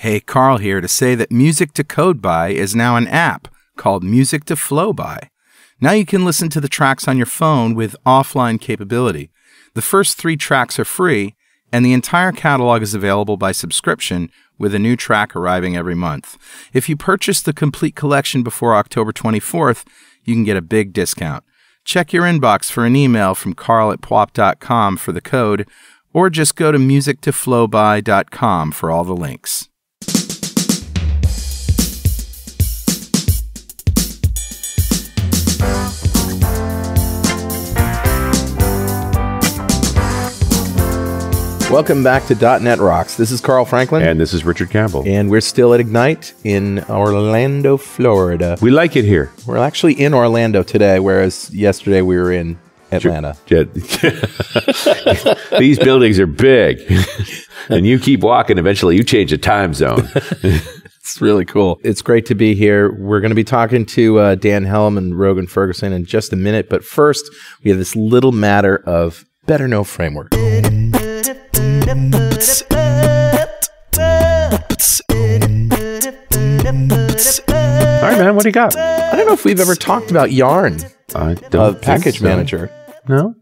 Hey, Carl here to say that Music to Code By is now an app called Music to Flow By. Now you can listen to the tracks on your phone with offline capability. The first 3 tracks are free, and the entire catalog is available by subscription with a new track arriving every month. If you purchase the complete collection before October 24th, you can get a big discount. Check your inbox for an email from carl@pwop.com for the code, or just go to musictoflowby.com for all the links. Welcome back to .NET Rocks. This is Carl Franklin. And this is Richard Campbell. And we're still at Ignite in Orlando, Florida. We like it here. We're actually in Orlando today, whereas yesterday we were in Atlanta. These buildings are big. And you keep walking, eventually you change the time zone. It's really cool. It's great to be here. We're going to be talking to Dan Helm and Rogan Ferguson in just a minute. But first, we have this little matter of Better Know Framework. All right, man, what do you got? I don't know if we've ever talked about Yarn, Package Manager. No?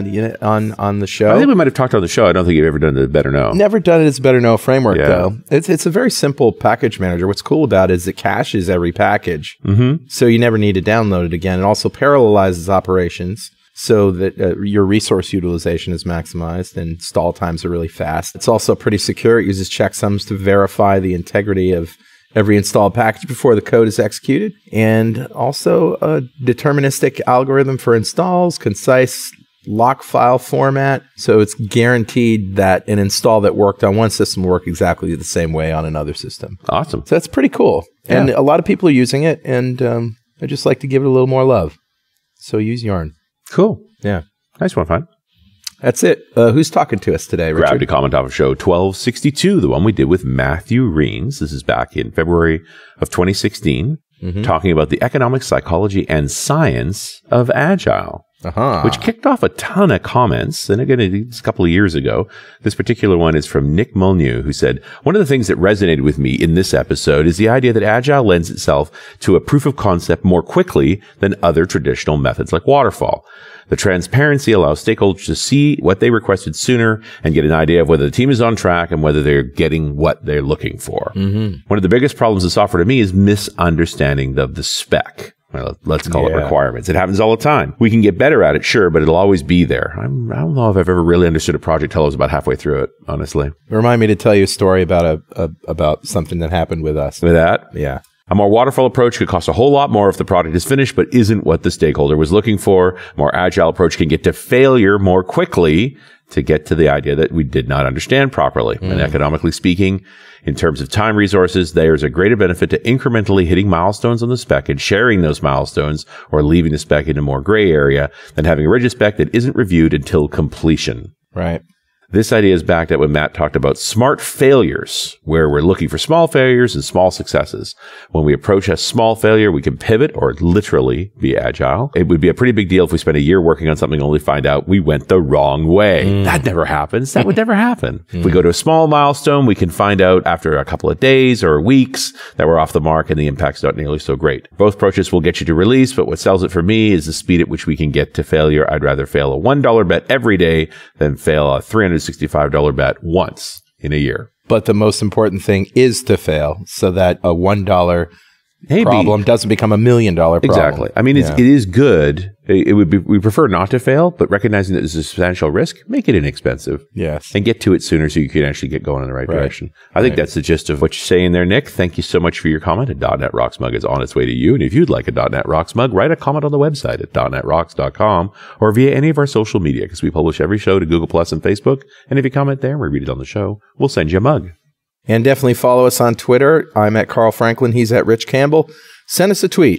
On the show. I think we might have talked on the show. I don't think you've ever done the Better Know. Never done it as Better Know Framework, though. It's a very simple package manager. What's cool about it is it caches every package, so you never need to download it again. It also parallelizes operations, so that your resource utilization is maximized and install times are really fast. It's also pretty secure. It uses checksums to verify the integrity of every installed package before the code is executed. And also a deterministic algorithm for installs, concise lock file format. So it's guaranteed that an install that worked on one system will work exactly the same way on another system. Awesome. So that's pretty cool. Yeah. And a lot of people are using it, and I just like to give it a little more love. So use Yarn. Cool. Yeah. Nice one, fun. That's it. Who's talking to us today, Richard? Grabbed a comment off of show 1262, the one we did with Matthew Reens. This is back in February of 2016, talking about the economic psychology and science of Agile, which kicked off a ton of comments. And again, it's a couple of years ago. This particular one is from Nick Molyneux, who said, one of the things that resonated with me in this episode is the idea that Agile lends itself to a proof of concept more quickly than other traditional methods like waterfall. The transparency allows stakeholders to see what they requested sooner and get an idea of whether the team is on track and whether they're getting what they're looking for. One of the biggest problems in software to me is misunderstanding of the spec. Well, let's call it requirements. It happens all the time. We can get better at it, sure, but it'll always be there. I don't know if I've ever really understood a project till I was about halfway through it, honestly. Remind me to tell you a story about about something that happened with us. With that? Yeah. A more waterfall approach could cost a whole lot more if the product is finished, but isn't what the stakeholder was looking for. A more agile approach can get to failure more quickly to get to the idea that we did not understand properly. And economically speaking, in terms of time resources, there's a greater benefit to incrementally hitting milestones on the spec and sharing those milestones, or leaving the spec in a more gray area, than having a rigid spec that isn't reviewed until completion. Right. This idea is backed up when Matt talked about smart failures, where we're looking for small failures and small successes. When we approach a small failure, we can pivot or literally be agile. It would be a pretty big deal if we spent a year working on something only find out we went the wrong way. That never happens. That would never happen. If we go to a small milestone, we can find out after a couple of days or weeks that we're off the mark and the impact's not nearly so great. Both approaches will get you to release, but what sells it for me is the speed at which we can get to failure. I'd rather fail a $1 bet every day than fail a $365 bet once in a year. But the most important thing is to fail so that a $1 problem doesn't become a $1 million problem. Exactly. I mean, it is good. It would be, we prefer not to fail, but recognizing that there's a substantial risk, make it inexpensive. Yes. And get to it sooner so you can actually get going in the right direction. I think that's the gist of what you're saying there, Nick. Thank you so much for your comment. A .NET Rocks mug is on its way to you. And if you'd like a .NET Rocks mug, write a comment on the website at .NETRocks.com or via any of our social media, because we publish every show to Google Plus and Facebook. And if you comment there and we read it on the show, we'll send you a mug. And definitely follow us on Twitter. I'm at Carl Franklin. He's at Rich Campbell. Send us a tweet.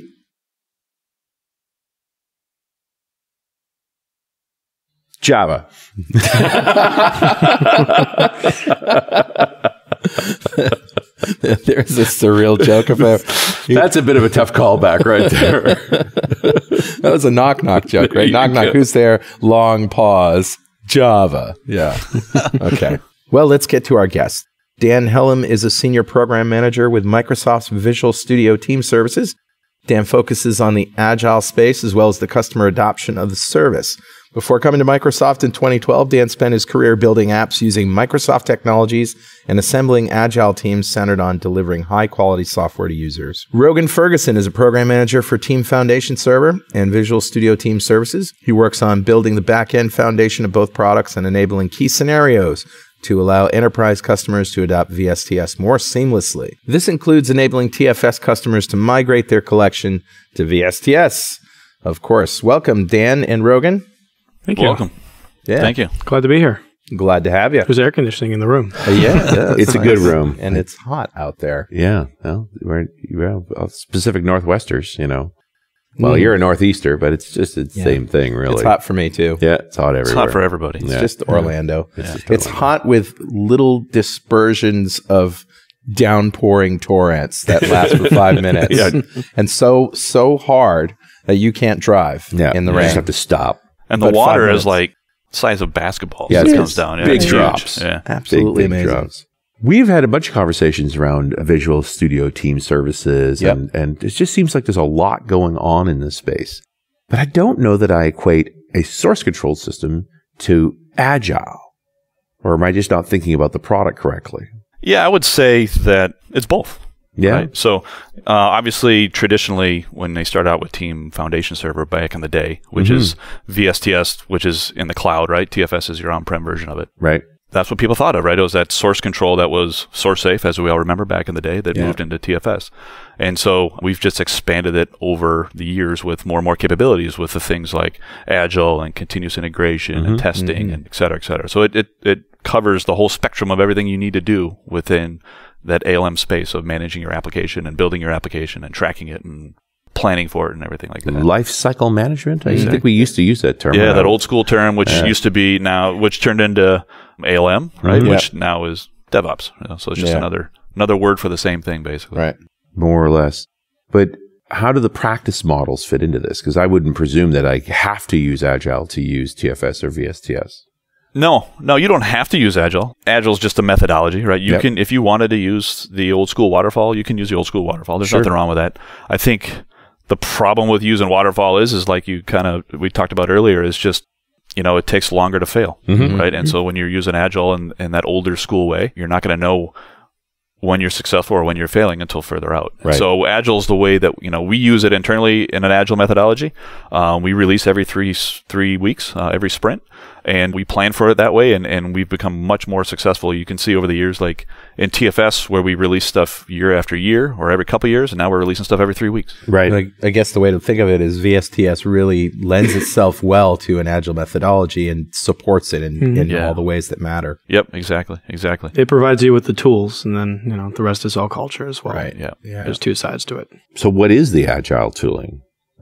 Java. There's a surreal joke about. That's a bit of a tough callback right there. That was a knock-knock joke, right? Knock-knock. Who's there? Long pause. Java. Yeah. Okay. Well, let's get to our guest. Dan Helm is a senior program manager with Microsoft's Visual Studio Team Services. Dan focuses on the agile space as well as the customer adoption of the service. Before coming to Microsoft in 2012, Dan spent his career building apps using Microsoft technologies and assembling agile teams centered on delivering high-quality software to users. Rogan Ferguson is a program manager for Team Foundation Server and Visual Studio Team Services. He works on building the back-end foundation of both products and enabling key scenarios to allow enterprise customers to adopt VSTS more seamlessly. This includes enabling TFS customers to migrate their collection to VSTS. Of course. Welcome, Dan and Rogan. Thank you. Welcome. Yeah. Thank you. Glad to be here. Glad to have you. There's air conditioning in the room. Yeah. It's a good room. And it's hot out there. Yeah. Well, we're Pacific Northwesters, you know. Well, you're a Northeaster, but it's just the same thing, really. It's hot for me, too. Yeah, it's hot everywhere. It's hot for everybody. It's just Orlando. Yeah. It's hot with little dispersions of downpouring torrents that last for 5 minutes. And so hard that you can't drive in the You rain. just have to stop. And the water is like size of basketball. Yeah, as it comes is. down. Yeah, Big it's drops. huge. Yeah. Absolutely Big amazing. drops. We've had a bunch of conversations around Visual Studio Team Services, and it just seems like there's a lot going on in this space. But I don't know that I equate a source control system to Agile. Or am I just not thinking about the product correctly? Yeah, I would say that it's both. Yeah. Right? So obviously, traditionally, when they start out with Team Foundation Server back in the day, which is VSTS, which is in the cloud, right? TFS is your on-prem version of it. Right. That's what people thought of, right? It was that source control that was source safe, as we all remember back in the day, that moved into TFS. And so we've just expanded it over the years with more and more capabilities with the things like Agile and continuous integration and testing and et cetera, et cetera. So it covers the whole spectrum of everything you need to do within that ALM space of managing your application and building your application and tracking it and planning for it and everything like that. Life cycle management? I think we used to use that term. Yeah, that old school term, which used to be now, which turned into ALM, right? Which now is DevOps. You know, so it's just another word for the same thing, basically. Right. More or less. But how do the practice models fit into this? Because I wouldn't presume that I have to use Agile to use TFS or VSTS. No, you don't have to use Agile. Agile is just a methodology, right? You can, if you wanted to use the old school waterfall, you can use the old school waterfall. There's nothing wrong with that. I think the problem with using waterfall is like we talked about earlier, is just, it takes longer to fail, right? And so when you're using Agile and that older school way, you're not going to know when you're successful or when you're failing until further out. Right. So Agile is the way that, we use it internally in an Agile methodology. We release every three weeks, every sprint. And we plan for it that way, and we've become much more successful. You can see over the years, like in TFS, where we release stuff year after year or every couple of years, and now we're releasing stuff every 3 weeks. Right. I guess the way to think of it is VSTS really lends itself well to an Agile methodology and supports it in all the ways that matter. Yep, exactly. It provides you with the tools, and then the rest is all culture as well. Right. Yeah. There's two sides to it. So what is the Agile tooling?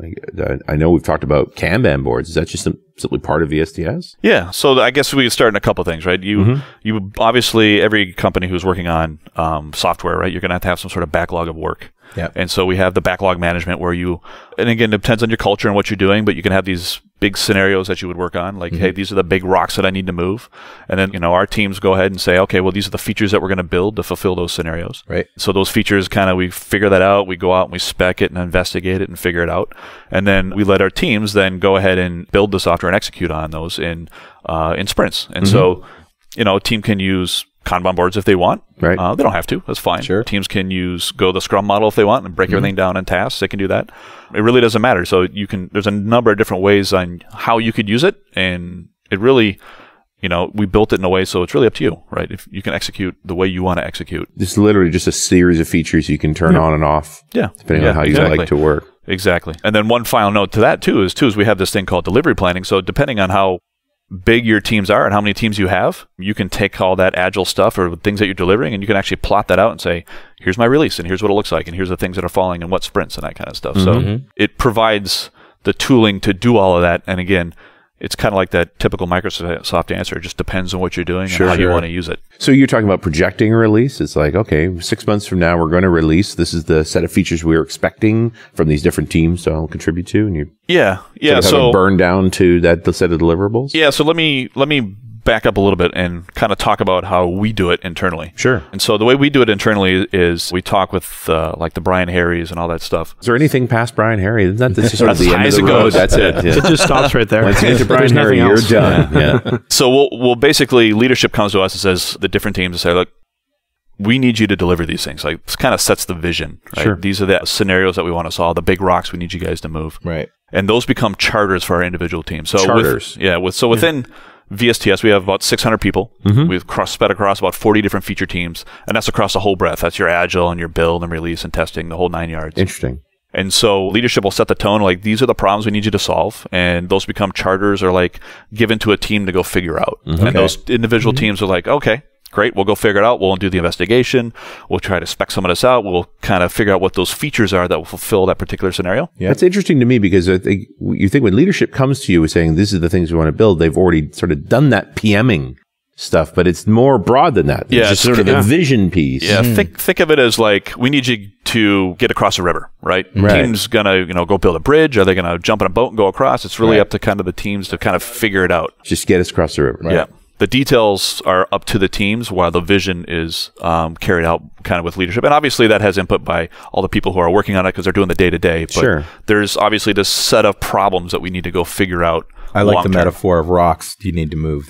I know we've talked about Kanban boards. Is that just simply part of VSTS? Yeah. So I guess we start in a couple of things, right? You obviously, every company who's working on software, right, you're going to have some sort of backlog of work. Yeah. And so we have the backlog management where and again, it depends on your culture and what you're doing, but you can have these big scenarios that you would work on, like, hey, these are the big rocks that I need to move. And then, our teams go ahead and say, okay, well, these are the features that we're going to build to fulfill those scenarios. Right. So those features we figure that out, we go out and we spec it and investigate it and figure it out. And then we let our teams then go ahead and build the software and execute on those in sprints. And so, a team can use Kanban boards if they want. Right. They don't have to. That's fine. Sure. Teams can go the Scrum model if they want and break everything down in tasks. They can do that. It really doesn't matter. So there's a number of different ways on how you could use it. And it really, we built it in a way so it's really up to you, right? If you can execute the way you want to execute. It's literally just a series of features you can turn on and off. Yeah. Depending on how you like to work. Exactly. And then one final note to that too is we have this thing called delivery planning. So depending on how big your teams are and how many teams you have, you can take all that Agile stuff or things that you're delivering and you can actually plot that out and say, here's my release and here's what it looks like and here's the things that are falling in what sprints and that kind of stuff. So it provides the tooling to do all of that. And again, it's kind of like that typical Microsoft answer. It just depends on what you're doing and how you want to use it. So you're talking about projecting a release. It's like, okay, 6 months from now, we're going to release. This is the set of features we're expecting from these different teams to all contribute to. And you have a burn down to the set of deliverables. Yeah. So let me back up a little bit and kind of talk about how we do it internally. Sure. And so the way we do it internally is we talk with like the Brian Harrys and all that stuff. Is there anything past Brian Harry? Isn't that just sort of the end of the road? Goes. That's it. Yeah. It just stops right there. Once you get to Brian Harry, you're done. Yeah. So we'll basically, leadership comes to us and says, the different teams, and say, look, we need you to deliver these things. Like, this kind of sets the vision, right? Sure. These are the scenarios that we want to solve, the big rocks we need you guys to move. Right. And those become charters for our individual teams. So charters. Within VSTS, we have about 600 people. We've spread across about 40 different feature teams, and that's across the whole breadth. That's your agile and your build and release and testing, the whole 9 yards. Interesting. And so leadership will set the tone, like, these are the problems we need you to solve, and those become charters or like given to a team to go figure out. And those individual teams are like, okay, great, we'll go figure it out. We'll do the investigation. We'll try to spec some of this out. We'll kind of figure out what those features are that will fulfill that particular scenario. Yeah. That's interesting to me, because I think you think when leadership comes to you with saying, this is the things we want to build, they've already sort of done that PMing stuff, but it's more broad than that. It's just sort of a vision piece. Yeah, think of it as like, we need you to get across a river, right? Team's gonna go build a bridge. Are they gonna jump in a boat and go across? It's really up to kind of the teams to kind of figure it out. Just get us across the river. Right? Yeah. The details are up to the teams, while the vision is carried out kind of with leadership. And obviously that has input by all the people who are working on it, because they're doing the day-to-day. But there's obviously this set of problems that we need to go figure out. I like the metaphor of rocks you need to move.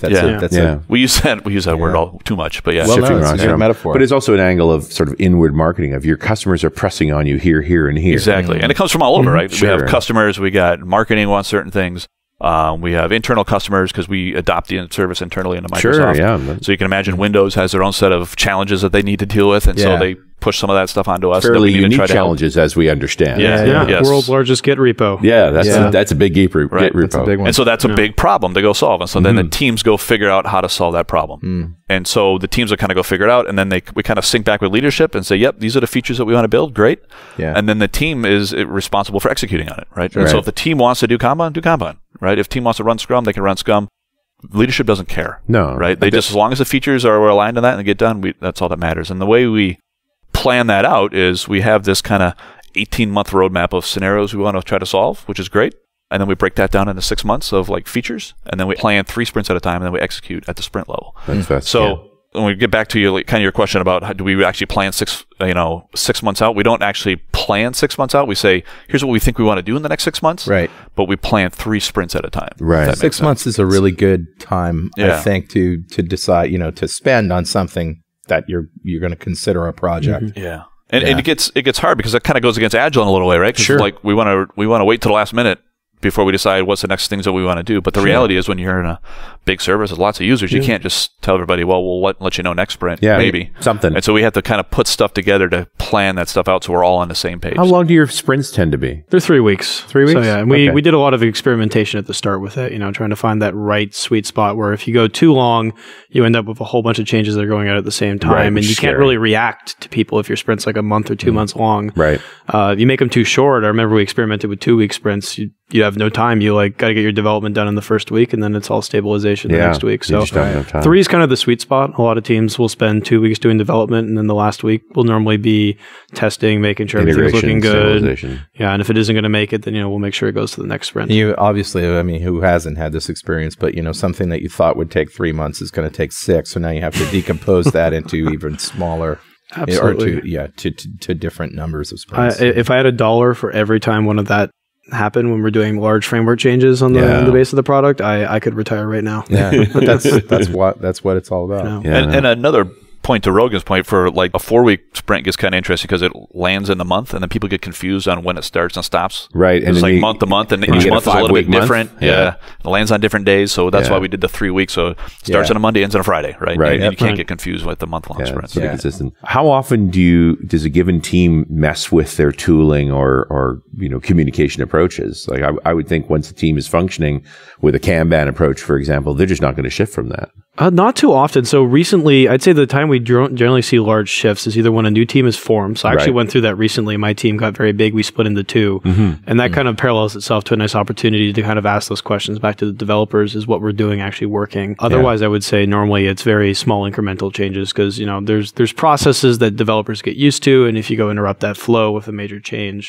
We use that word all too much, but yeah. Well, no, it's a good metaphor. But it's also an angle of sort of inward marketing of your customers are pressing on you here, here, and here. Exactly. And it comes from all over, right? We have customers, we got marketing wants certain things. We have internal customers because we adopt the service internally into Microsoft. So you can imagine Windows has their own set of challenges that they need to deal with, and so they push some of that stuff onto us. Fairly unique challenges, as we understand. World's largest Git repo. Yeah, that's a big Git repo. That's a big one. And so that's a big problem to go solve. And so then the teams go figure out how to solve that problem. And so the teams will kind of go figure it out, and then we kind of sync back with leadership and say, yep, these are the features that we want to build. Great. Yeah. And then the team is responsible for executing on it, right? And so if the team wants to do Kanban, do Kanban, right? If the team wants to run Scrum, they can run Scrum. Leadership doesn't care. No. Right? They just, as long as the features are aligned on that and they get done, that's all that matters. And the way we plan that out is we have this kind of 18-month roadmap of scenarios we want to try to solve, which is great. And then we break that down into 6 months of like features, and then we plan 3 sprints at a time, and then we execute at the sprint level. So when we get back to your kind of your question about how do we actually plan 6 months out, we don't actually plan 6 months out. We say, here's what we think we want to do in the next 6 months. Right. But we plan 3 sprints at a time. Right. 6 months is a really good time, I think, to decide, to spend on something that you're going to consider a project. Yeah. And it gets hard because it kind of goes against Agile in a little way, right? Sure. Like we want to wait till the last minute before we decide what's the next things that we want to do. But the reality is, when you're in a big service with lots of users, you can't just tell everybody, well, we'll let you know next sprint, maybe. Something. And so we have to kind of put stuff together to plan that stuff out so we're all on the same page. How long do your sprints tend to be? They're 3 weeks. 3 weeks? So yeah, and we did a lot of experimentation at the start with it, trying to find that right sweet spot where if you go too long, you end up with a whole bunch of changes that are going out at the same time, and you can't really react to people if your sprint's like a month or 2 months long. Right. You make them too short. I remember we experimented with 2-week sprints. You have no time. You got to get your development done in the first week, and then it's all stabilization the next week. So 3 is kind of the sweet spot. A lot of teams will spend 2 weeks doing development, and then the last week will normally be testing, making sure everything's looking good. Yeah, and if it isn't going to make it, then we'll make sure it goes to the next sprint. You obviously, who hasn't had this experience, but something that you thought would take 3 months is going to take 6. So now you have to decompose that into even smaller. Absolutely. Or to different numbers of sprints. If I had $1 for every time one of that happened when we're doing large framework changes on the base of the product, I could retire right now. Yeah, but that's what it's all about. And another point to Rogan's point, for like a 4-week sprint gets kind of interesting because it lands in the month, and then people get confused on when it starts and stops. Right. And it's like month to month, and each month is a little bit different. Yeah. It lands on different days, so that's why we did the 3 weeks. So it starts on a Monday, ends on a Friday, right? Right. And you can't get confused with the month-long sprints. It's consistent. How often does a given team mess with their tooling or communication approaches? Like I would think once the team is functioning with a Kanban approach, for example, they're just not going to shift from that. Not too often. So recently, I'd say the time we generally see large shifts is either when a new team is formed. So I actually went through that recently. My team got very big. We split into 2. And that kind of parallels itself to a nice opportunity to kind of ask those questions back to the developers. Is what we're doing actually working? Otherwise, I would say normally it's very small incremental changes because, there's processes that developers get used to. And if you go interrupt that flow with a major change,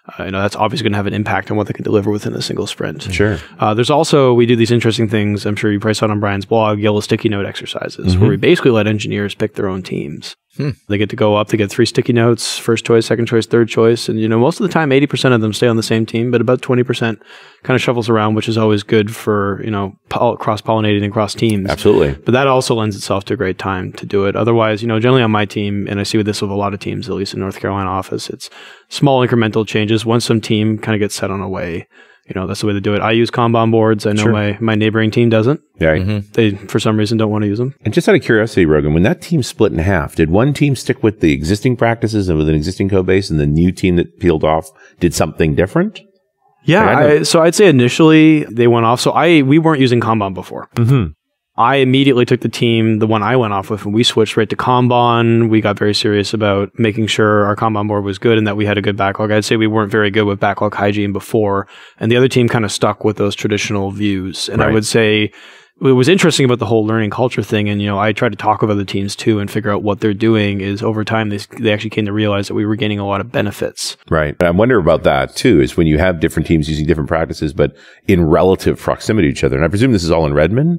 That's obviously going to have an impact on what they can deliver within a single sprint. Sure. There's also, we do these interesting things, I'm sure you probably saw it on Brian's blog, yellow sticky note exercises, where we basically let engineers pick their own teams. They get to go up, they get 3 sticky notes, first choice, second choice, third choice. And, most of the time, 80% of them stay on the same team, but about 20% kind of shuffles around, which is always good for, cross-pollinating across teams. Absolutely. But that also lends itself to a great time to do it. Otherwise, generally on my team, and I see this with a lot of teams, at least in North Carolina office, it's small incremental changes. Once some team kind of gets set on a way, that's the way to do it. I use Kanban boards. I know my neighboring team doesn't. Yeah. They, for some reason, don't want to use them. And just out of curiosity, Rogan, when that team split in half, did one team stick with the existing practices and with an existing code base, and the new team that peeled off did something different? Yeah. So I'd say initially they went off. So we weren't using Kanban before. I immediately took the one I went off with, and we switched right to Kanban. We got very serious about making sure our Kanban board was good and that we had a good backlog. I'd say we weren't very good with backlog hygiene before, and the other team kind of stuck with those traditional views. And I would say what was interesting about the whole learning culture thing, and I tried to talk with other teams too and figure out what they're doing, is over time they actually came to realize that we were gaining a lot of benefits. Right. And I wonder about that too, is when you have different teams using different practices, but in relative proximity to each other. And I presume this is all in Redmond?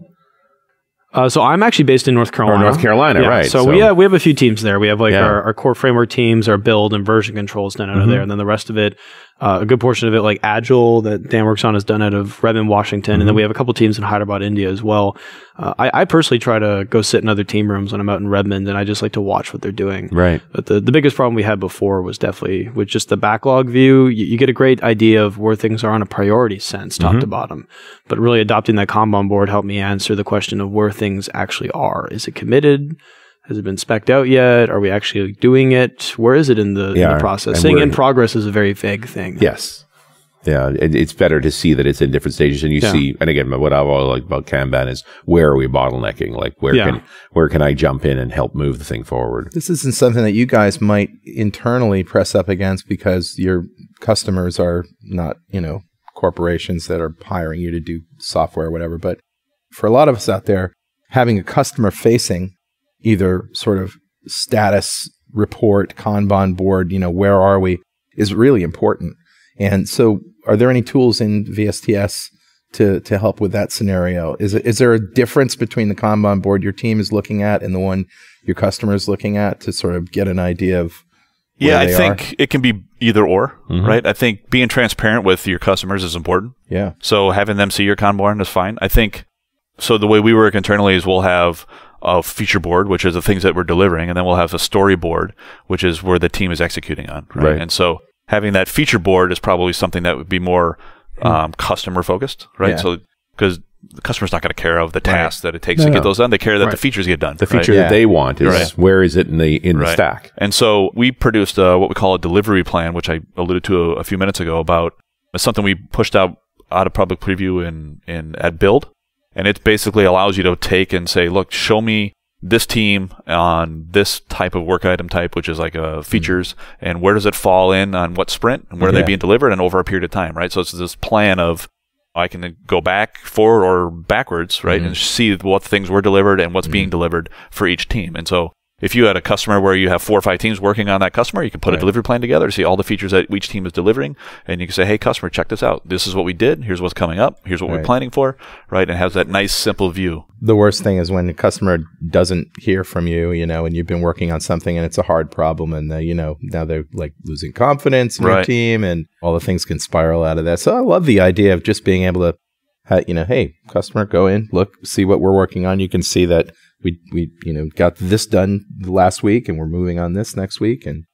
So I'm actually based in North Carolina. North Carolina, right. So we have a few teams there. We have our core framework teams, our build and version controls done out of there. And then the rest of it, a good portion of it, like Agile that Dan works on, is done out of Redmond, Washington. And then we have a couple teams in Hyderabad, India as well. I personally try to go sit in other team rooms when I'm out in Redmond, and I just like to watch what they're doing. Right. But the biggest problem we had before was definitely with just the backlog view. You get a great idea of where things are on a priority sense, top to bottom. But really adopting that Kanban board helped me answer the question of where things actually are. Is it committed? Has it been spec'd out yet? Are we actually doing it? Where is it in the process? Saying in progress is a very vague thing. Yes. Yeah. It's better to see that it's in different stages, and you see, and again, what I like about Kanban is, where are we bottlenecking? Like where can I jump in and help move the thing forward? This isn't something that you guys might internally press up against because your customers are not, corporations that are hiring you to do software or whatever. But for a lot of us out there, having a customer facing either sort of status report, Kanban board, where are we, is really important. And so are there any tools in VSTS to help with that scenario? Is there a difference between the Kanban board your team is looking at and the one your customer is looking at to sort of get an idea of where they I think it can be either or, right? I think being transparent with your customers is important. Yeah. So having them see your Kanban is fine. I think, so the way we work internally is we'll have a feature board, which is the things that we're delivering, and then we'll have a storyboard, which is where the team is executing on, right? And so having that feature board is probably something that would be more customer focused, right? Yeah. So because the customer's not going to care of the tasks that it takes to get those done. They care that the features get done. The feature that they want is where is it in the stack? And so we produced what we call a delivery plan, which I alluded to a few minutes ago about. It's something we pushed out of public preview at Build. And it basically allows you to take and say, look, show me this team on this type of work item type, which is like features, and where does it fall in on what sprint, and where are they being delivered, and over a period of time, right? So it's this plan of, I can go back, forward, or backwards, right, and see what things were delivered and what's being delivered for each team. And so if you had a customer where you have 4 or 5 teams working on that customer, you can put a delivery plan together to see all the features that each team is delivering, and you can say, hey, customer, check this out. This is what we did. Here's what's coming up. Here's what we're planning for, right? And has that nice, simple view. The worst thing is when the customer doesn't hear from you, and you've been working on something and it's a hard problem, and now they're like losing confidence in your team, and all the things can spiral out of that. So I love the idea of just being able to, hey, customer, go in, look, see what we're working on. You can see that we got this done last week, and we're moving on this next week, and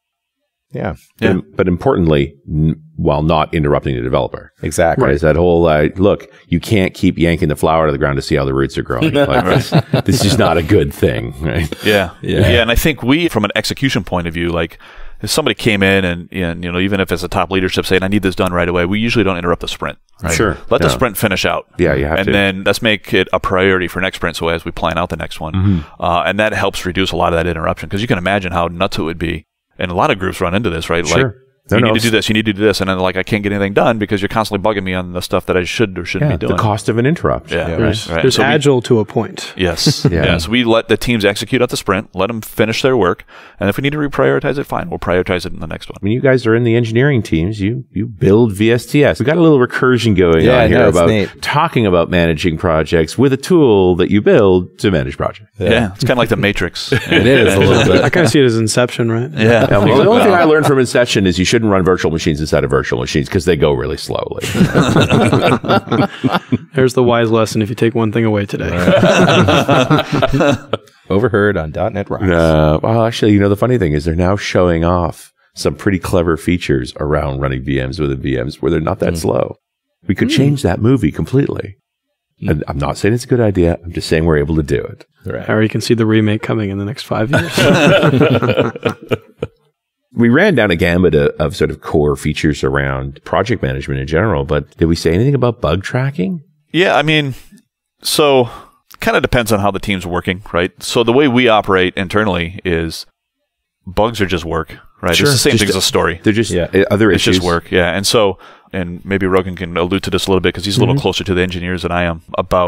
But importantly, while not interrupting the developer. Exactly. Right. It's that whole, look, you can't keep yanking the flower out of the ground to see how the roots are growing. This is just not a good thing. Right? Yeah. And I think from an execution point of view, like if somebody came in and even if it's a top leadership saying, I need this done right away, we usually don't interrupt the sprint. Right? Sure. Let the sprint finish out. Yeah, you have to. And then let's make it a priority for next sprint, so as we plan out the next one. And that helps reduce a lot of that interruption, because you can imagine how nuts it would be. And a lot of groups run into this, right? Sure. Like You need to do this. You need to do this. And then I can't get anything done because you're constantly bugging me on the stuff that I should or shouldn't be doing. The cost of an interrupt. Yeah. There's so Agile to a point. Yes. So we let the teams execute at the sprint, let them finish their work. And if we need to reprioritize it, fine. We'll prioritize it in the next one. I mean, you guys are in the engineering teams. You build VSTS. We got a little recursion going on here about talking about managing projects with a tool that you build to manage projects. Yeah. It's kind of like the Matrix. It is a little bit. I kind of see it as Inception, right? Yeah. Well, the only thing I learned from Inception is you shouldn't run virtual machines inside of virtual machines because they go really slowly. There's the wise lesson if you take one thing away today. Overheard on .NET Rocks. Well, actually, the funny thing is they're now showing off some pretty clever features around running VMs within VMs where they're not that slow. We could change that movie completely. And I'm not saying it's a good idea. I'm just saying we're able to do it. Right. Or you can see the remake coming in the next 5 years. We ran down a gambit of sort of core features around project management in general, but did we say anything about bug tracking? Yeah, I mean, so kind of depends on how the team's working, right? So the way we operate internally is bugs are just work, right? Sure. It's the same thing as a story. They're just other issues. It's just work, yeah. And so, and maybe Rogan can allude to this a little bit because he's a little closer to the engineers than I am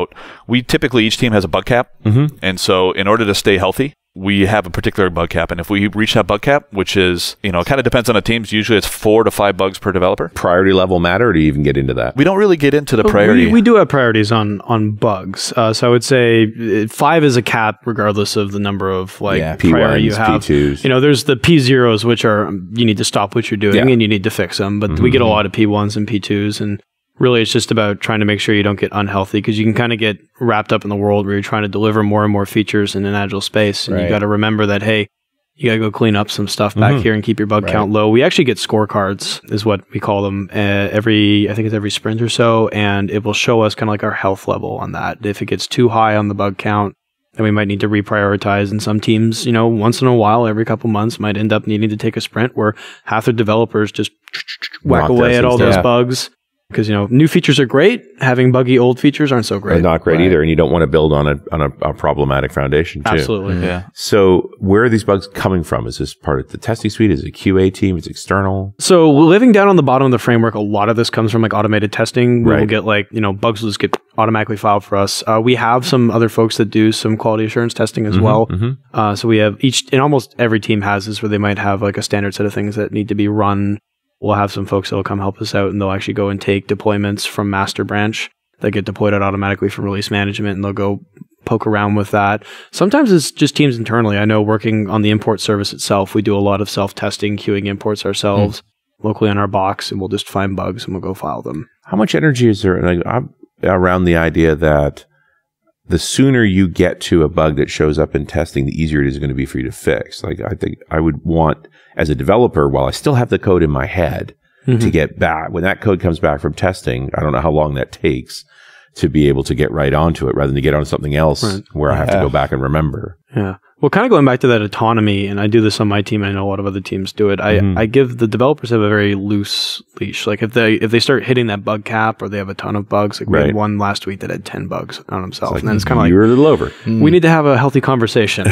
we typically, each team has a bug cap. And so in order to stay healthy, we have a particular bug cap. And if we reach that bug cap, which is, kind of depends on the teams. Usually it's 4 to 5 bugs per developer. Priority level matter, or do you even get into that? We don't really get into the priority. We do have priorities on bugs. So I would say 5 is a cap regardless of the number of priority you have. P2s. There's the P0s, which are, you need to stop what you're doing and you need to fix them. But we get a lot of P1s and P2s, and really it's just about trying to make sure you don't get unhealthy, because you can kind of get wrapped up in the world where you're trying to deliver more and more features in an agile space. And you got to remember that, hey, you got to go clean up some stuff back here and keep your bug count low. We actually get scorecards, is what we call them, I think it's every sprint or so. And it will show us kind of like our health level on that. If it gets too high on the bug count, then we might need to reprioritize. And some teams, once in a while, every couple months, might end up needing to take a sprint where half their developers just whack away at all those bugs. Because, new features are great. Having buggy old features aren't so great. They're not great either. And you don't want to build on a problematic foundation, too. Absolutely. Yeah. So where are these bugs coming from? Is this part of the testing suite? Is it a QA team? Is it external? So living down on the bottom of the framework, a lot of this comes from automated testing. We'll get bugs will just get automatically filed for us. We have some other folks that do some quality assurance testing as well. So we have and almost every team has this, where they might have a standard set of things that need to be run. We'll have some folks that will come help us out, and they'll actually go and take deployments from master branch that get deployed out automatically from release management, and they'll go poke around with that. Sometimes it's just teams internally. I know working on the import service itself, we do a lot of self-testing, queuing imports ourselves locally on our box, and we'll just find bugs and we'll go file them. How much energy is there around the idea that the sooner you get to a bug that shows up in testing, the easier it is going to be for you to fix? I think I would want, as a developer, while I still have the code in my head, to get back, when that code comes back from testing, I don't know how long that takes to be able to get right onto it, rather than to get on something else where I have to go back and remember. Yeah. Well, kind of going back to that autonomy, and I do this on my team, I know a lot of other teams do it. I give the developers have a very loose leash. Like if they start hitting that bug cap, or they have a ton of bugs, like we had one last week that had 10 bugs on himself, and then it's kind of like, you're a little over. We need to have a healthy conversation.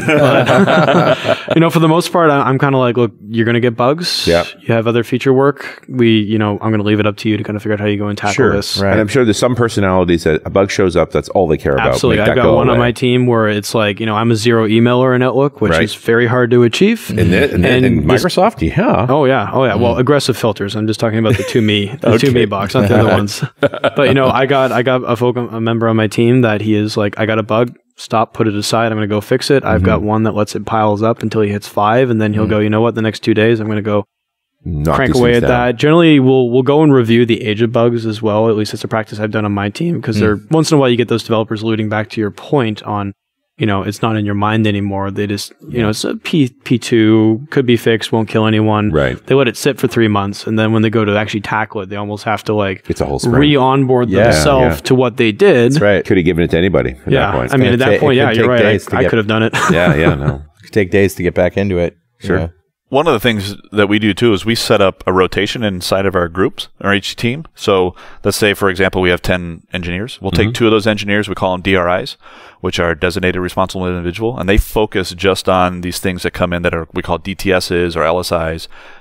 But, for the most part, I'm kind of like, look, you're going to get bugs. Yeah. You have other feature work. I'm going to leave it up to you to kind of figure out how you go and tackle this. Right. And I'm sure there's some personalities that a bug shows up, that's all they care about. Absolutely. I've got one on my team where it's like, I'm a 0 emailer in Outlook, which is very hard to achieve. And Microsoft, Oh yeah. Well, aggressive filters. I'm just talking about the to me box, not the other ones. But I got a member on my team that he is like, I got a bug. Stop, put it aside. I'm going to go fix it. I've got one that lets it piles up until he hits 5, and then he'll go, you know what? The next 2 days, I'm going to go crank away at that. Generally, we'll go and review the age of bugs as well. At least it's a practice I've done on my team, because once in a while you get those developers alluding back to your point on, it's not in your mind anymore. They just, it's a P2, could be fixed, won't kill anyone. Right. They let it sit for 3 months, and then when they go to actually tackle it, they almost have to it's a whole sprint. re-onboard themselves to what they did. That's right. Could have given it to anybody at that point. I mean, at that point, you're right. I could have done it. No. It could take days to get back into it. Sure. Yeah. One of the things that we do too is we set up a rotation inside of our groups or each team. So let's say, for example, we have 10 engineers. We'll take 2 of those engineers, we call them DRIs, which are designated responsible individual, and they focus just on these things that come in that we call DTSs or LSIs.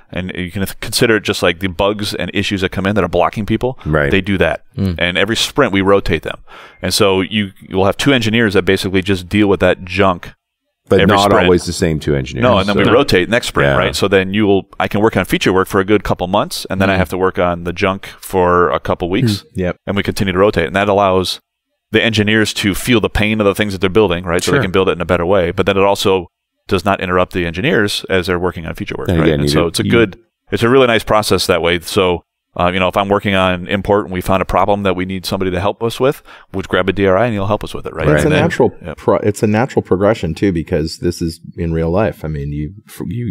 And you can consider it just like the bugs and issues that come in that are blocking people. Right. They do that. And every sprint, we rotate them. And so you'll have 2 engineers that basically just deal with that junk. But not always the same 2 engineers. No, and then we rotate next sprint, right? So then I can work on feature work for a good couple months, and then I have to work on the junk for a couple weeks. And we continue to rotate. And that allows the engineers to feel the pain of the things that they're building, right? So they can build it in a better way. But then it also does not interrupt the engineers as they're working on feature work, right? Again, and so it's a really nice process that way. So, if I'm working on import and we found a problem that we need somebody to help us with, we'll grab a DRI and he'll help us with it, right? Well, it's a natural progression too, because this is in real life. I mean, you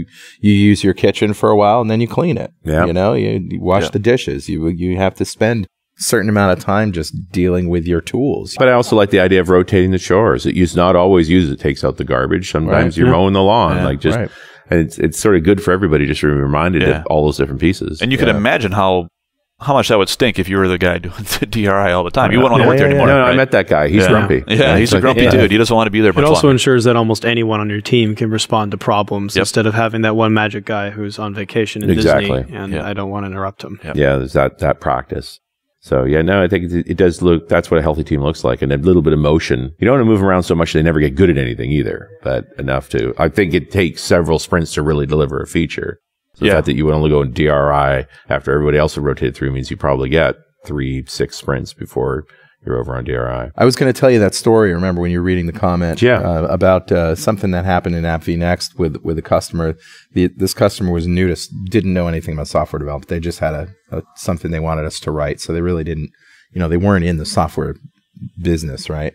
use your kitchen for a while and then you clean it. You know, you wash the dishes. You have to spend a certain amount of time just dealing with your tools. But I also like the idea of rotating the chores. It's not always used. It takes out the garbage. Sometimes you're mowing the lawn, and it's sort of good for everybody just to be reminded of all those different pieces. And you can imagine how much that would stink if you were the guy doing the DRI all the time. You wouldn't want to work there anymore. No, I met that guy. He's grumpy. Yeah, he's a grumpy dude. He doesn't want to be there. It also ensures that almost anyone on your team can respond to problems instead of having that one magic guy who's on vacation in Disney, and I don't want to interrupt him. Yeah, there's that practice. So, I think it does look, that's what a healthy team looks like, and a little bit of motion. You don't want to move around so much they never get good at anything either, but enough to, I think it takes several sprints to really deliver a feature. So the fact that you would only go in DRI after everybody else had rotated through means you probably get 3-6 sprints before you're over on DRI. I was going to tell you that story. Remember when you were reading the comment about something that happened in AppVNext with a customer. This customer was new to, didn't know anything about software development. They just had something they wanted us to write. So they really didn't, they weren't in the software business, right?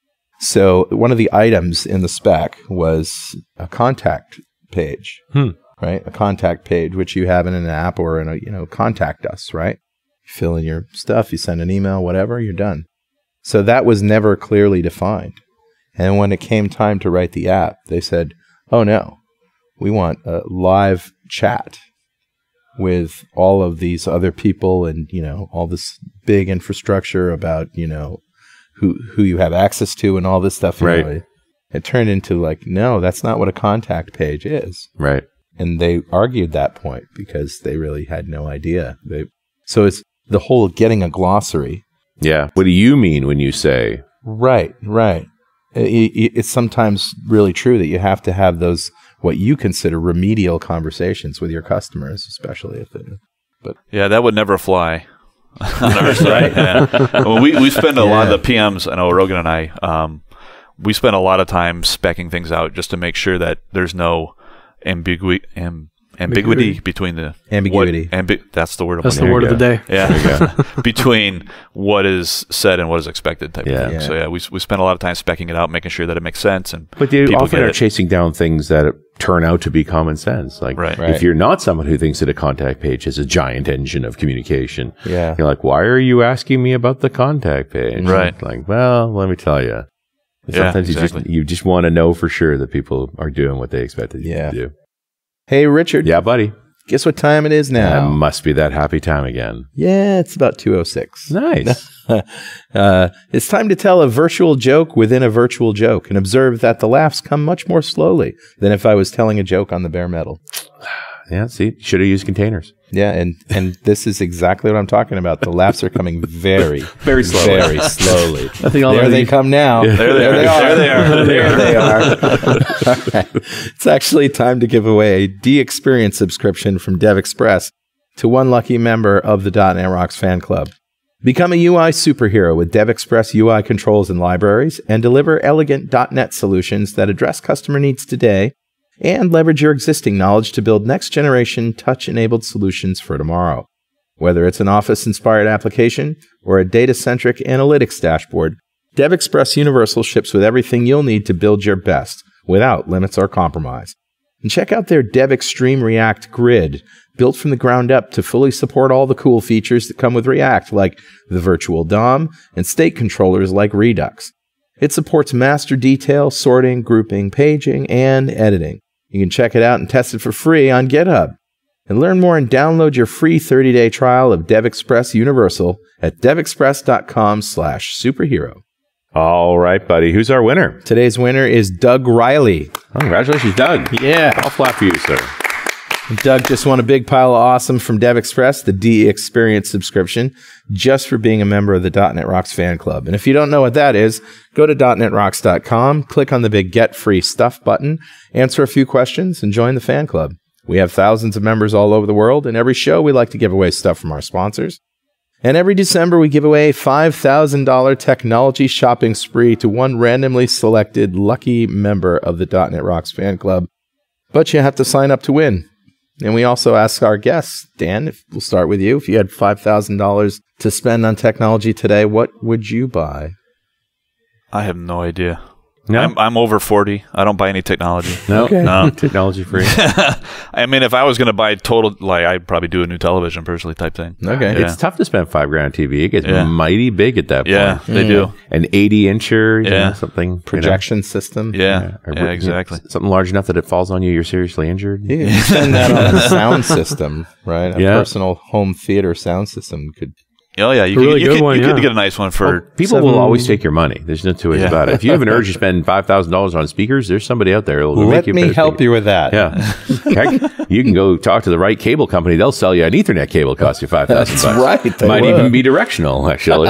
So one of the items in the spec was a contact page, right? A contact page, which you have in an app or in a, contact us, right? You fill in your stuff, you send an email, whatever, you're done. So that was never clearly defined. And when it came time to write the app, they said, oh no, we want a live chat with all of these other people and, all this big infrastructure about, who you have access to and all this stuff. Right. It turned into like, no, that's not what a contact page is. Right. And they argued that point because they really had no idea. So it's the whole getting a glossary. Yeah. What do you mean when you say? Right. It's sometimes really true that you have to have those, what you consider remedial conversations with your customers, especially if they, but yeah, that would never fly on our side. Well, we spend a lot of the PMs, I know Rogan and I, we spend a lot of time speccing things out just to make sure that there's no ambiguity between the ambiguity. That's the word. That's the word of the day. Yeah, between what is said and what is expected type of thing. So we spend a lot of time specking it out, making sure that it makes sense. But you often are chasing down things that turn out to be common sense. Like if you're not someone who thinks that a contact page is a giant engine of communication, you're like, why are you asking me about the contact page? Right. Like, well, let me tell you. Sometimes you just want to know for sure that people are doing what they expected you to do. Hey, Richard. Yeah, buddy. Guess what time it is now? It must be that happy time again. Yeah, it's about 2:06. Nice. It's time to tell a virtual joke within a virtual joke and observe that the laughs come much more slowly than if I was telling a joke on the bare metal. Yeah, see, should have used containers. Yeah, and this is exactly what I'm talking about. The laughs are coming very slowly. Very slowly. There they come now. Yeah. There they are. Right. It's actually time to give away a D-Experience subscription from DevExpress to one lucky member of the .NET Rocks fan club. Become a UI superhero with DevExpress UI controls and libraries and deliver elegant .NET solutions that address customer needs today and leverage your existing knowledge to build next-generation touch-enabled solutions for tomorrow. Whether it's an Office-inspired application or a data-centric analytics dashboard, DevExpress Universal ships with everything you'll need to build your best without limits or compromise. And check out their DevExtreme React Grid, built from the ground up to fully support all the cool features that come with React, like the virtual DOM and state controllers like Redux. It supports master detail, sorting, grouping, paging, and editing. You can check it out and test it for free on GitHub. And learn more and download your free 30-day trial of DevExpress Universal at devexpress.com/superhero. All right, buddy. Who's our winner? Today's winner is Doug Riley. Oh, congratulations, Doug. Yeah. I'll clap for you, sir. Doug just won a big pile of awesome from DevExpress, the DE Experience subscription, just for being a member of the .NET Rocks fan club. And if you don't know what that is, go to .NETRocks.com, click on the big Get Free Stuff button, answer a few questions, and join the fan club. We have thousands of members all over the world, and every show we like to give away stuff from our sponsors. And every December, we give away a $5,000 technology shopping spree to one randomly selected lucky member of the .NET Rocks fan club. But you have to sign up to win. And we also ask our guests, Dan, we'll start with you. If you had $5,000 to spend on technology today, what would you buy? I have no idea. No? I'm over 40. I don't buy any technology. No, okay. No. Technology free. I mean, if I was going to buy total, like, I'd probably do a new television personally type thing. Okay. Yeah. It's tough to spend $5,000 on TV. It gets mighty big at that point. Yeah, they do. An 80-incher, you know, something. Projection system. Yeah, exactly. Something large enough that it falls on you, you're seriously injured. You can spend that on a sound system, right? A personal home theater sound system could... Oh, yeah. You could get a nice one for... People will always take your money. There's no two ways about it. If you have an urge to spend $5,000 on speakers, there's somebody out there who will make you pay. Let me help you with that. Yeah. Heck, you can go talk to the right cable company. They'll sell you an Ethernet cable, cost you $5,000. That's right. Might even be directional, actually.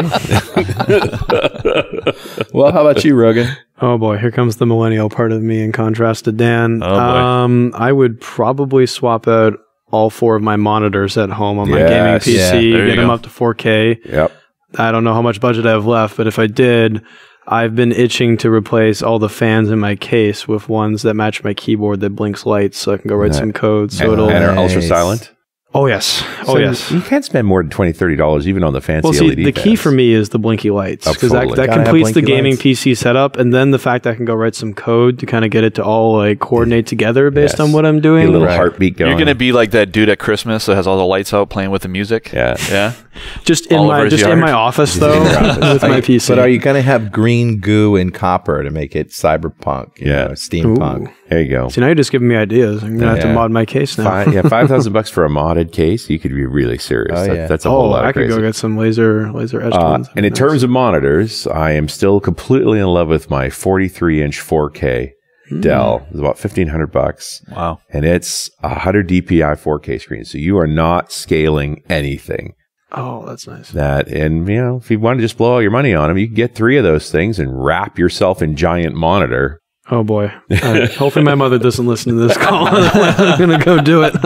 Well, how about you, Rogan? Oh, boy. Here comes the millennial part of me in contrast to Dan. Oh, boy. I would probably swap out all 4 of my monitors at home on my gaming PC, get them up to 4K. Yep. I don't know how much budget I have left, but if I did, I've been itching to replace all the fans in my case with ones that match my keyboard that blinks lights, so I can go write some code. So and are ultra silent. Oh, yes. Yes. You can't spend more than $20, $30 even on the fancy LED the key for me is the blinky lights, because that completes the gaming PC setup, and then the fact that I can go write some code to kind of get it to all like coordinate together based on what I'm doing. Get a little heartbeat going. You're going to be like that dude at Christmas that has all the lights out playing with the music. Yeah. Just in my office, though, with my PC. But are you going to have green goo and copper to make it cyberpunk? Steampunk. Ooh. There you go. See, now you're just giving me ideas. I'm going to have to mod my case now. $5,000 for a modded case. You could be really serious. That's a whole lot of crazy. I could go get some laser etched ones. And in terms of monitors, I am still completely in love with my 43-inch 4K Dell. It's about $1,500. Wow. And it's a 100 DPI 4K screen. So you are not scaling anything. Oh, that's nice. And if you want to just blow all your money on them, you can get 3 of those things and wrap yourself in giant monitor. Oh, boy. Hopefully my mother doesn't listen to this call. I'm going to go do it.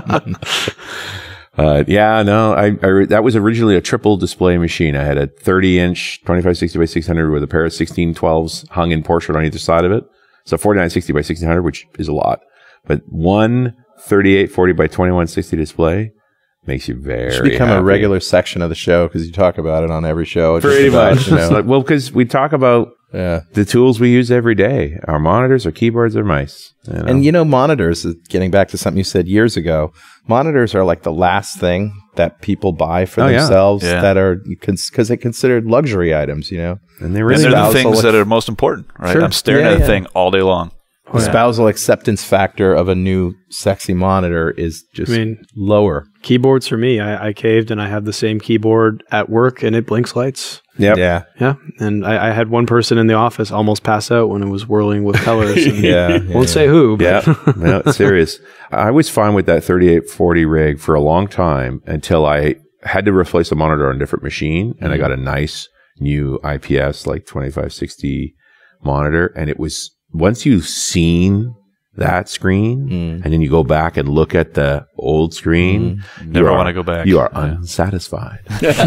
That was originally a triple display machine. I had a 30-inch 2560 by 600 with a pair of 1612s hung in portrait on either side of it. So 4960 by 1600, which is a lot. But one 3840 by 2160 display makes you very should become a regular section of the show because you talk about it on every show. Pretty much. Well, because we talk about the tools we use every day. Our monitors, our keyboards, our mice. And monitors, getting back to something you said years ago, monitors are like the last thing that people buy for themselves that are, because they're considered luxury items, And they're the things that are most important, right? Sure. I'm staring at a thing all day long. The spousal acceptance factor of a new sexy monitor is just lower. Keyboards for me, I caved and I have the same keyboard at work and it blinks lights. Yep. Yeah. And I had one person in the office almost pass out when it was whirling with colors. Won't say who. But No, it's serious. I was fine with that 3840 rig for a long time until I had to replace a monitor on a different machine. And I got a nice new IPS like 2560 monitor. And it was... Once you've seen that screen and then you go back and look at the old screen, never want to go back. You are unsatisfied.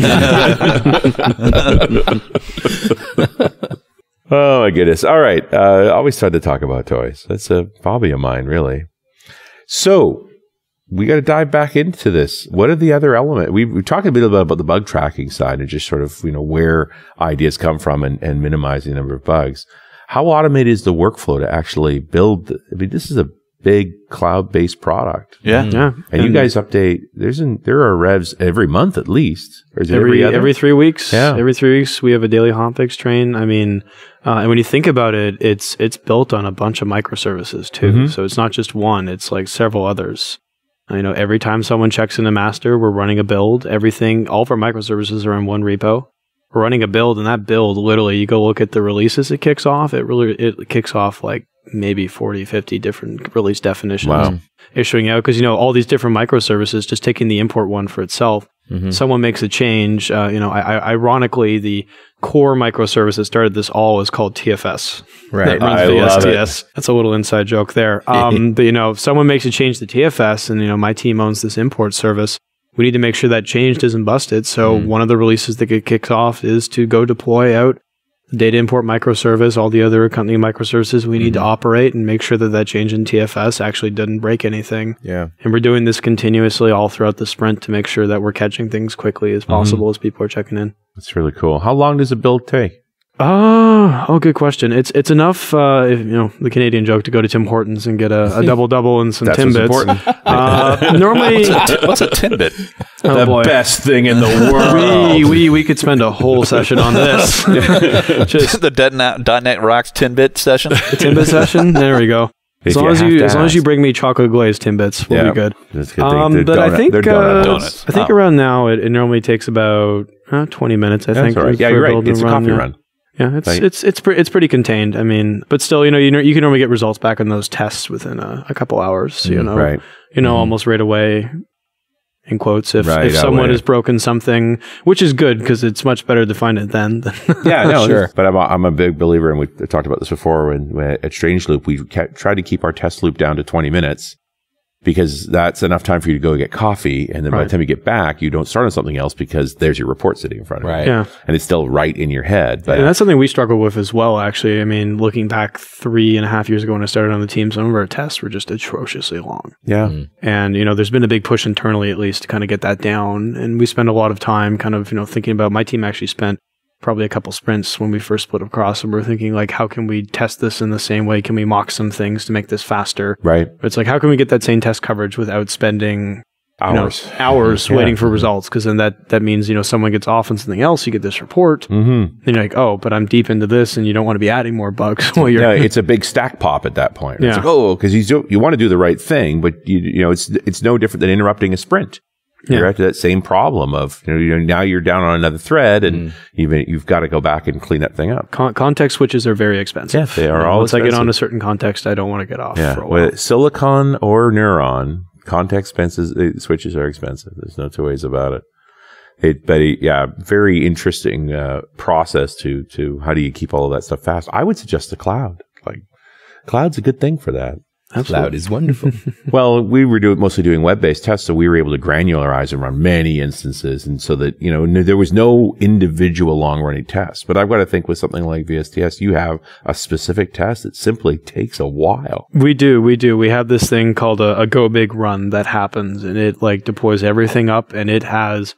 Oh, my goodness. All right. Always fun to talk about toys. That's a hobby of mine, really. So we got to dive back into this. What are the other elements? We talked a bit about the bug tracking side and just sort of, where ideas come from and minimizing the number of bugs. How automated is the workflow to actually build? This is a big cloud-based product. Yeah. And you guys update. There are revs every month at least. Or is it every 3 weeks? Yeah. Every 3 weeks we have a daily hotfix train. And when you think about it, it's built on a bunch of microservices too. So it's not just one. It's like several others. Every time someone checks in a master, we're running a build. All of our microservices are in one repo. We're running a build, and that build, literally, you go look at the releases it kicks off. It kicks off like maybe 40, 50 different release definitions issuing out. Because, all these different microservices, just taking the import one for itself, someone makes a change. Ironically, the core microservice that started this all is called TFS. Right. That runs VSTS. That's a little inside joke there. But, if someone makes a change to TFS and, my team owns this import service, we need to make sure that change doesn't bust it. So one of the releases that get kicked off is to go deploy out data import microservice, all the other accompanying microservices we need to operate and make sure that change in TFS actually doesn't break anything. Yeah. And we're doing this continuously all throughout the sprint to make sure that we're catching things quickly as possible as people are checking in. That's really cool. How long does a build take? Good question. It's enough, the Canadian joke, to go to Tim Hortons and get a double and some Timbits. Important. Normally, what's a Timbit? The best thing in the world. We could spend a whole session on this. Just the .NET Rocks Timbit session. The Timbit session. There we go. As long as you bring me chocolate glazed Timbits, we'll be good. That's good. But I think donuts. I think around now it normally takes about 20 minutes. I think. That's right. Yeah, you're right. It's a coffee run. Yeah, it's pretty contained. I mean, but still, you can normally get results back on those tests within a couple hours. So, almost right away. In quotes, if someone has broken something, which is good because it's much better to find it then. Sure. But I'm a big believer, and we talked about this before. When at Strange Loop, we try to keep our test loop down to 20 minutes. Because that's enough time for you to go get coffee, and then by the time you get back, you don't start on something else because there's your report sitting in front of you. Yeah. And it's still right in your head. But and that's something we struggle with as well, actually. I mean, looking back 3.5 years ago when I started on the team, some of our tests were just atrociously long. Yeah. And, there's been a big push internally, at least, to kind of get that down. And we spend a lot of time kind of, thinking about, my team actually spent probably a couple sprints when we first split across, and we're thinking like, how can we test this in the same way? Can we mock some things to make this faster? Right. It's like, how can we get that same test coverage without spending hours waiting for results? Because then that means, someone gets off on something else, you get this report, then you're like, oh, but I'm deep into this, and you don't want to be adding more bugs while you're... it's a big stack pop at that point. It's like, because you want to do the right thing, but it's no different than interrupting a sprint. You're at that same problem of, now you're down on another thread, and you've got to go back and clean that thing up. Context switches are very expensive. Yeah, they are all Once expensive. I get on a certain context, I don't want to get off for a while. With Silicon or Neuron, context switches are expensive. There's no two ways about it. Very interesting process to how do you keep all of that stuff fast. I would suggest the cloud. Like, cloud's a good thing for that. Absolutely. Cloud is wonderful. Well, we were mostly doing web-based tests, so we were able to granularize and run many instances, and so that there was no individual long-running test. But I've got to think with something like VSTS, you have a specific test that simply takes a while. We do. We have this thing called a go big run that happens, and it deploys everything up, and it has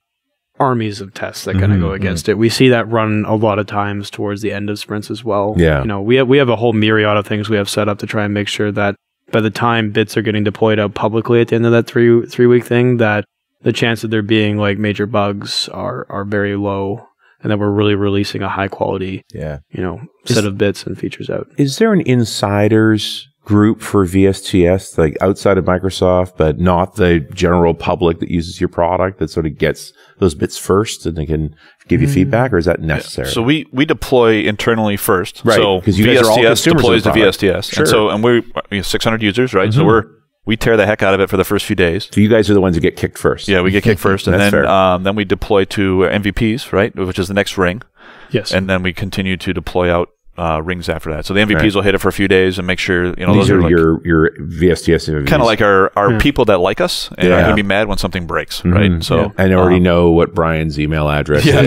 armies of tests that kind of go against it. We see that run a lot of times towards the end of sprints as well. Yeah. We have a whole myriad of things we have set up to try and make sure that by the time bits are getting deployed out publicly at the end of that three week thing, that the chance of there being major bugs are very low, and that we're really releasing a high quality set of bits and features out. Is there an insiders group for VSTS, like outside of Microsoft, but not the general public that uses your product, that sort of gets those bits first and they can give you feedback, or is that necessary? Yeah. So we deploy internally first. Right. So because you guys are all consumers deploys to VSTS. Sure. And we have 600 users, right? So we tear the heck out of it for the first few days. So you guys are the ones who get kicked first. Yeah, we get kicked first, and then we deploy to MVPs, right, which is the next ring. Yes. And then we continue to deploy out rings after that. So the MVPs will hit it for a few days and make sure, these those are your VSTS MVPs. Kind of like our people that like us and are going to be mad when something breaks, right? So and already know what Brian's email address is.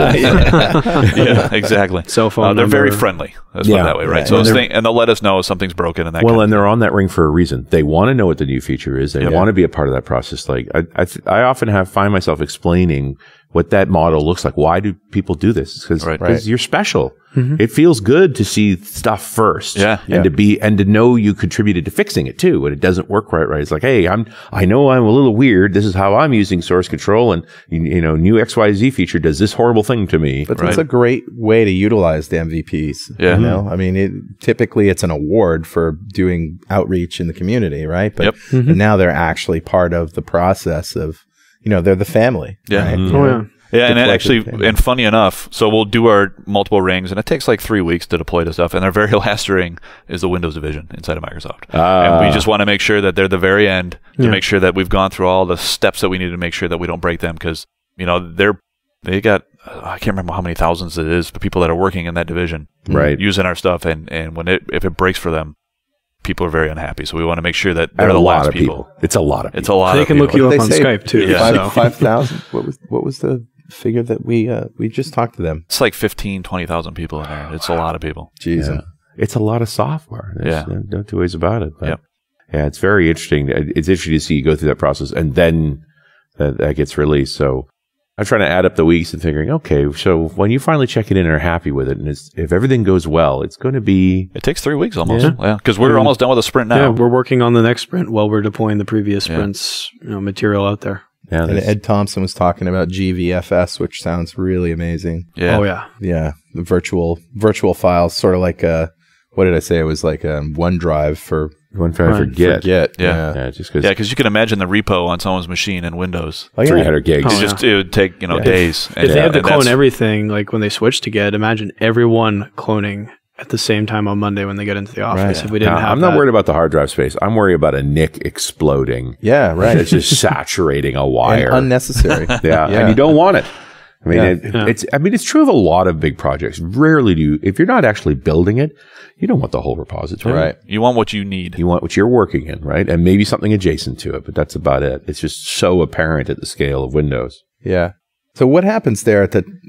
Yeah, exactly. Cell phone they're number. very friendly. Let's put it that way, right? So and they'll let us know if something's broken and that. Well, and they're on that ring for a reason. They want to know what the new feature is. They want to be a part of that process. Like I often find myself explaining what that model looks like. Why do people do this? Because you're special. It feels good to see stuff first, and to know you contributed to fixing it too. When it doesn't work right, it's like, hey, I know I'm a little weird. This is how I'm using source control, and new XYZ feature does this horrible thing to me. But that's a great way to utilize the MVPs. Yeah, I mean, typically it's an award for doing outreach in the community, right? But now they're actually part of the process of, they're the family. Yeah. Right? Oh yeah. Yeah, and actually, and funny enough, so we'll do our multiple rings, and it takes like 3 weeks to deploy the stuff. And our very last ring is the Windows division inside of Microsoft. And we just want to make sure that they're the very end to make sure that we've gone through all the steps that we need to make sure that we don't break them, because they got I can't remember how many thousands it is, the people that are working in that division, using our stuff, and if it breaks for them, people are very unhappy. So we want to make sure that they're the last people. It's a lot of people. It's a lot. They can look you up on Skype too. Yeah. 5,000. What was the figure that we just talked to them? It's like 20,000 people in there. It's a lot of people. Jeez. Yeah. It's a lot of software. There's no two ways about it. But yeah, it's very interesting. It's interesting to see you go through that process, and then that gets released. So I'm trying to add up the weeks and figuring, okay, so when you finally check it in and are happy with it, and if everything goes well, it's going to be... It takes 3 weeks almost. Yeah, because we're almost done with a sprint now. Yeah, we're working on the next sprint while we're deploying the previous sprint's material out there. Yeah, and Ed Thompson was talking about GVFS, which sounds really amazing. Yeah. Oh, yeah. Yeah, the virtual files, sort of like what did I say? It was like OneDrive for... Forget. Yeah, because you can imagine the repo on someone's machine in Windows. 300 gigs. It would take days. If they had to clone everything, like when they switched to Git, imagine everyone cloning at the same time on Monday when they get into the office. If we didn't have I'm not worried about the hard drive space. I'm worried about a NIC exploding. Yeah, right. It's just saturating a wire. And unnecessary. And you don't want it. I mean, it's true of a lot of big projects. Rarely do you, if you're not actually building it, you don't want the whole repository. Right. You want what you need. You want what you're working in, right? And maybe something adjacent to it, but that's about it. It's just so apparent at the scale of Windows. Yeah. So what happens there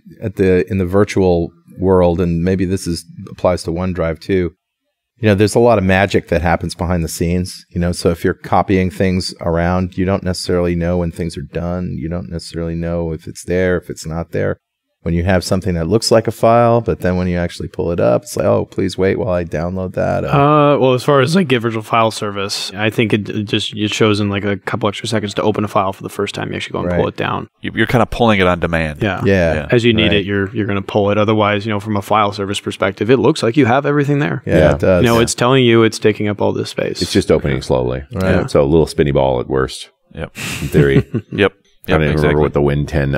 in the virtual world, and maybe this applies to OneDrive too. There's a lot of magic that happens behind the scenes. So if you're copying things around, you don't necessarily know when things are done. You don't necessarily know if it's there, if it's not there. When you have something that looks like a file, but then when you actually pull it up, it's like, oh, please wait while I download that. Well, as far as like Git Virtual File Service, I think it shows in like a couple extra seconds to open a file for the first time. You actually go and pull it down. You're kind of pulling it on demand. Yeah. As you need it, you're going to pull it. Otherwise, from a file service perspective, it looks like you have everything there. Yeah, it does. It's telling you it's taking up all this space. It's just opening slowly. Right. Yeah. So a little spinny ball at worst. Yep. In theory. Yep. I don't even remember what the Win 10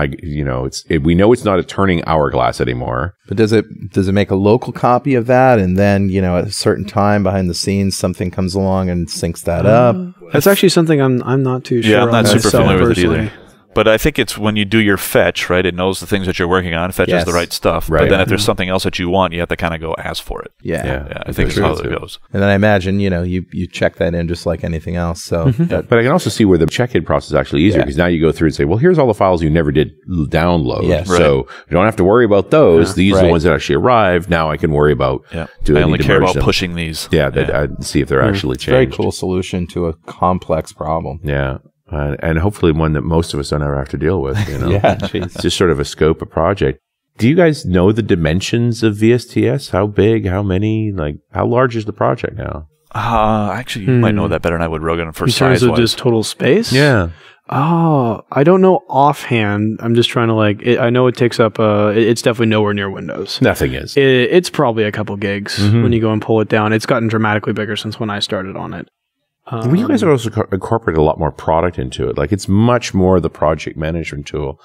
we know it's not a turning hourglass anymore. But does it make a local copy of that, and then at a certain time behind the scenes something comes along and syncs that up? That's actually something I'm not too sure. Yeah, I'm not super familiar with it either. But I think it's when you do your fetch, right? It knows the things that you're working on, fetches the right stuff. Right. But then if there's something else that you want, you have to kind of go ask for it. Yeah. I think that's how it goes. And then I imagine, you check that in just like anything else. So, but I can also see where the check-in process is actually easier, because now you go through and say, well, here's all the files you never did download. Yes. So you don't have to worry about those. These are the ones that actually arrived. Now I can worry about I only care about pushing these. See if they're actually changed. Very cool solution to a complex problem. Yeah. And hopefully one that most of us don't ever have to deal with. It's just sort of a scope of project. Do you guys know the dimensions of VSTS? How big? How many? Like, how large is the project now? Actually, you might know that better than I would, Rogan, for size-wise. In terms of just total space? Yeah. Oh, I don't know offhand. I'm just trying to I know it takes up, it's definitely nowhere near Windows. Nothing is. It's probably a couple gigs when you go and pull it down. It's gotten dramatically bigger since when I started on it. You guys are also incorporated a lot more product into it. Like, it's much more the project management tool.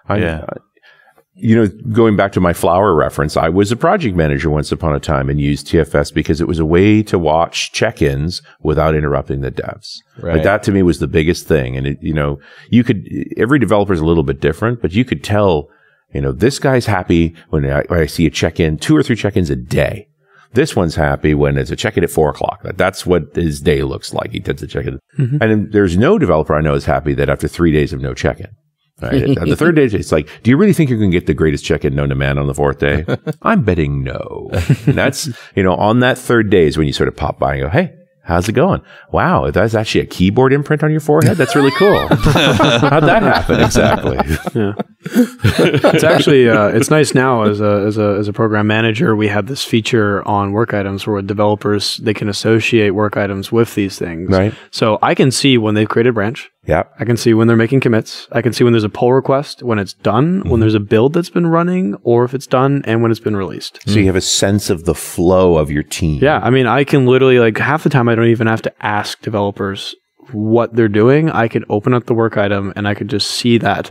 Going back to my Flower reference, I was a project manager once upon a time and used TFS because it was a way to watch check-ins without interrupting the devs. Right. Like, that to me was the biggest thing. And every developer is a little bit different, but you could tell, this guy's happy when I see a check-in, 2 or 3 check-ins a day. This one's happy when it's a check-in at 4 o'clock. That's what his day looks like. He tends to check in. And there's no developer I know is happy that after 3 days of no check-in. Right? On the 3rd day, it's like, do you really think you're going to get the greatest check-in known to man on the 4th day? I'm betting no. And that's, on that 3rd day is when you sort of pop by and go, hey, how's it going? Wow, that's actually a keyboard imprint on your forehead? That's really cool. How'd that happen exactly? Yeah. It's actually it's nice now as a program manager. We have this feature on work items where developers, they can associate work items with these things. Right. So I can see when they've created a branch. Yeah. I can see when they're making commits. I can see when there's a pull request, when it's done, when there's a build that's been running, or if it's done and when it's been released. So you have a sense of the flow of your team. Yeah. I mean, I can literally, half the time I don't even have to ask developers what they're doing. I can open up the work item and I could just see that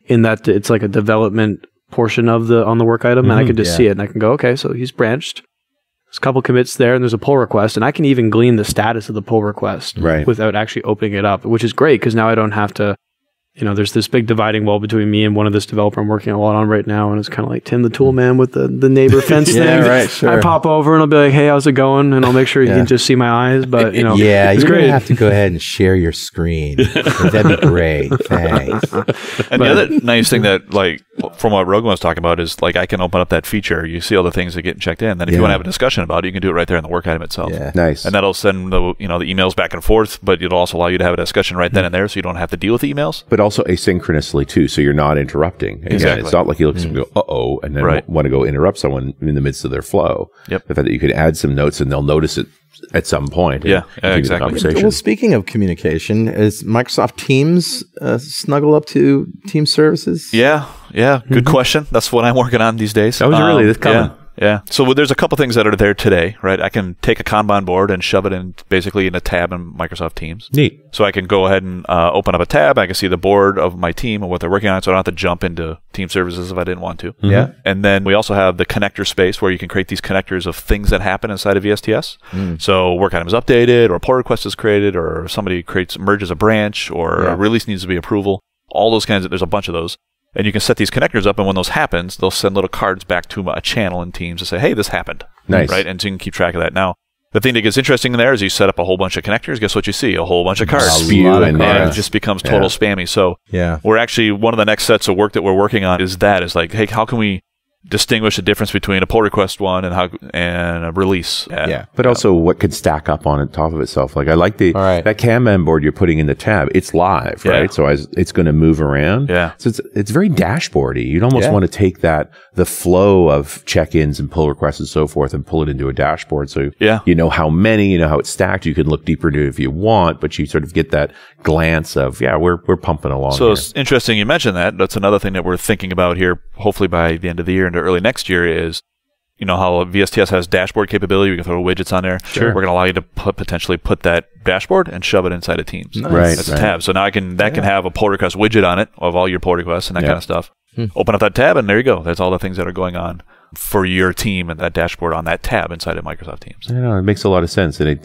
in that it's like a development portion of on the work item, and I can just see it, and I can go, okay, so he's branched. There's a couple commits there, and there's a pull request, and I can even glean the status of the pull request without actually opening it up, which is great because now I don't have to. There's this big dividing wall between me and one of this developer I'm working a lot on right now, and it's kind of like Tim the Tool Man with the neighbor fence thing. Right, sure. I pop over and I'll be like, "Hey, how's it going?" And I'll make sure he can just see my eyes. But it's you're gonna have to go ahead and share your screen. That'd be great. Thanks. And the other nice thing that, like, from what Rogan was talking about is, like, I can open up that feature. You see all the things that get checked in. Then if you want to have a discussion about it, you can do it right there in the work item itself. Yeah. Nice. And that'll send the emails back and forth, but it'll also allow you to have a discussion right then and there, so you don't have to deal with the emails. But also asynchronously too, so you're not interrupting. Again, exactly. It's not like you look at someone and go, uh-oh, and then want to go interrupt someone in the midst of their flow. Yep. The fact that you could add some notes and they'll notice it at some point. Exactly. Well, speaking of communication, is Microsoft Teams snuggle up to Team Services? Yeah. Good question. That's what I'm working on these days. That was really this coming. Yeah. So there's a couple things that are there today, right? I can take a Kanban board and shove it in basically in a tab in Microsoft Teams. Neat. So I can go ahead and open up a tab. I can see the board of my team and what they're working on, so I don't have to jump into Team Services if I didn't want to. Mm-hmm. Yeah. And then we also have the connector space where you can create these connectors of things that happen inside of VSTS. So work item is updated, or a pull request is created, or somebody merges a branch, or a release needs to be approval. All those kinds of, there's a bunch of those. And you can set these connectors up, and when those happens, they'll send little cards back to a channel in Teams to say, hey, this happened. Nice. Right? And so you can keep track of that. Now, the thing that gets interesting in there is you set up a whole bunch of connectors. Guess what you see? A whole bunch of cards. And it just becomes total spammy. So we're actually, one of the next sets of work that we're working on is like, hey, how can we distinguish the difference between a pull request one and a release? But also what could stack up on top of itself. Like I like that Kanban board you're putting in the tab. It's live, right? So it's going to move around. So it's very dashboardy. You'd almost want to take the flow of check-ins and pull requests and so forth and pull it into a dashboard. So you know how many, you know how it's stacked. You can look deeper into it if you want, but you sort of get that glance of, we're pumping along. So it's interesting you mentioned that. That's another thing that we're thinking about here, hopefully by the end of the year into early next year, is how VSTS has dashboard capability. We can throw widgets on there. We're going to allow you to potentially put that dashboard and shove it inside of Teams. Nice. That's a tab. So now can have a pull request widget on it of all your pull requests and that kind of stuff. Open up that tab, and there you go. That's all the things that are going on for your team and that dashboard on that tab inside of Microsoft Teams. It makes a lot of sense. And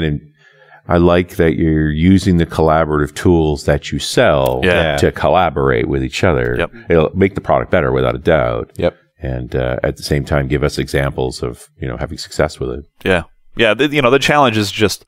I like that you're using the collaborative tools that you sell to collaborate with each other. It'll make the product better without a doubt. And at the same time, give us examples of having success with it. The challenge is just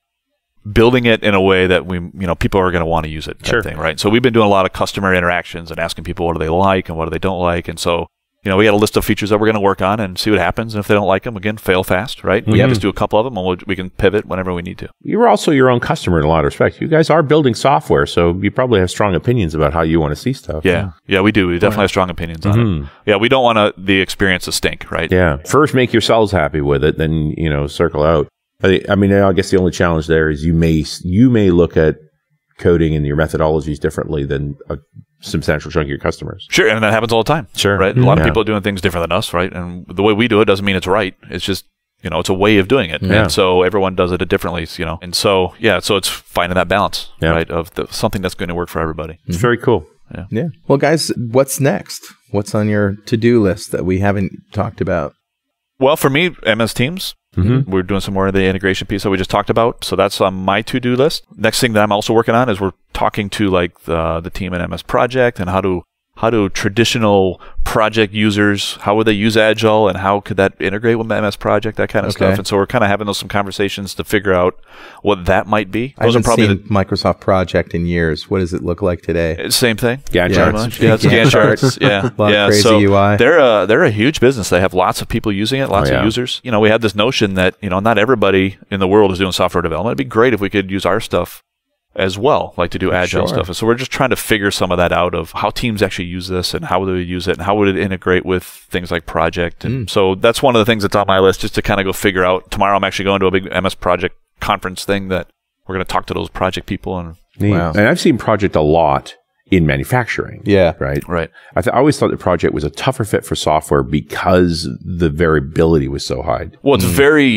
building it in a way that people are going to want to use it. Thing, right? So we've been doing a lot of customer interactions and asking people what do they like and what do they don't like, and so we got a list of features that we're going to work on and see what happens. And if they don't like them, again, fail fast, right? We can just do a couple of them, and we can pivot whenever we need to. You're also your own customer in a lot of respects. You guys are building software, so you probably have strong opinions about how you want to see stuff. Yeah, we do. We definitely have strong opinions on it. Yeah, we don't want the experience to stink, right? Yeah. First, make yourselves happy with it, then circle out. I guess the only challenge there is you may look at coding and your methodologies differently than a substantial chunk of your customers. Sure, and that happens all the time. Sure. Right? A lot of people are doing things different than us, right? And the way we do it doesn't mean it's right. It's just, it's a way of doing it. And so everyone does it differently, And so, so it's finding that balance, right, of something that's going to work for everybody. It's very cool. Yeah. Well, guys, what's next? What's on your to-do list that we haven't talked about? Well, for me, MS Teams. We're doing some more of the integration piece that we just talked about. So that's on my to-do list. Next thing that I'm also working on is we're talking to the team at MS Project and how do traditional project users, how would they use Agile and how could that integrate with MS Project, that kind of stuff. And so we're kind of having some conversations to figure out what that might be. I haven't seen Microsoft Project in years. What does it look like today? Same thing. Gantt charts. It's Gantt charts. A lot of crazy UI. They're a huge business. They have lots of people using it, lots of users. We had this notion that, not everybody in the world is doing software development. It'd be great if we could use our stuff as well, like to do Agile stuff. And so we're just trying to figure some of that out of how teams actually use this and how do they use it and how would it integrate with things like Project. And so that's one of the things that's on my list, just to kind of go figure out. Tomorrow I'm actually going to a big MS Project conference thing that we're going to talk to those project people. And And I've seen Project a lot in manufacturing. Right. I always thought that Project was a tougher fit for software because the variability was so high. Well, it's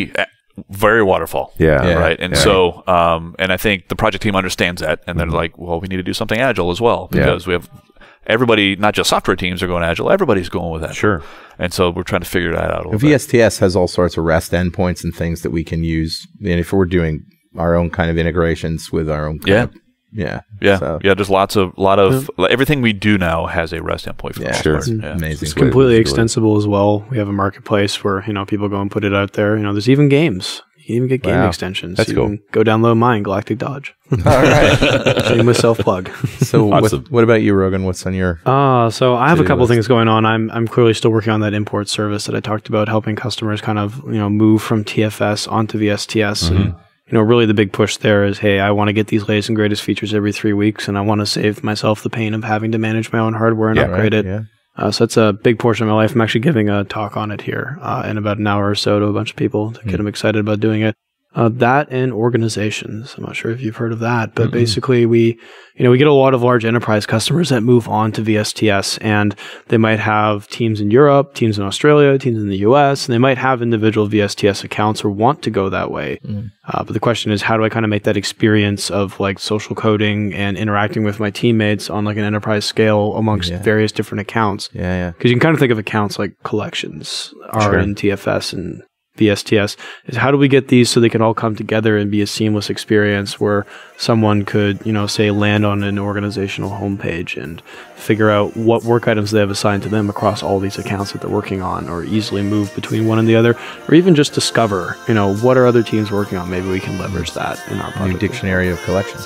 very waterfall. Right. And so, and I think the project team understands that. And they're like, well, we need to do something Agile as well because we have everybody, not just software teams are going Agile, everybody's going with that. Sure. And so we're trying to figure that out a little bit. VSTS has all sorts of REST endpoints and things that we can use. And if we're doing our own kind of integrations with our own kind of, there's a lot of everything we do now has a REST endpoint. Amazing. It's completely extensible as well. We have a marketplace where people go and put it out there. There's even games. You can even get game extensions. That's cool. Can go download mine, Galactic Dodge. All right. Same with self-plug. So what about you, Rogan? What's on your so I have a couple things going on. I'm clearly still working on that import service that I talked about, helping customers kind of move from TFS onto VSTS. And really the big push there is, hey, I want to get these latest and greatest features every 3 weeks, and I want to save myself the pain of having to manage my own hardware and upgrade it. Yeah. So that's a big portion of my life. I'm actually giving a talk on it here in about an hour or so to a bunch of people to get them excited about doing it. That and organizations. I'm not sure if you've heard of that, but basically we get a lot of large enterprise customers that move on to VSTS, and they might have teams in Europe, teams in Australia, teams in the US, and they might have individual VSTS accounts or want to go that way. But the question is, how do I kind of make that experience of like social coding and interacting with my teammates on like an enterprise scale amongst various different accounts? Because you can kind of think of accounts like collections are in TFS and VSTS. Is how do we get these so they can all come together and be a seamless experience where someone could, say, land on an organizational homepage and figure out what work items they have assigned to them across all these accounts that they're working on, or easily move between one and the other, or even just discover, what are other teams working on? Maybe we can leverage that in our product. New dictionary of collections.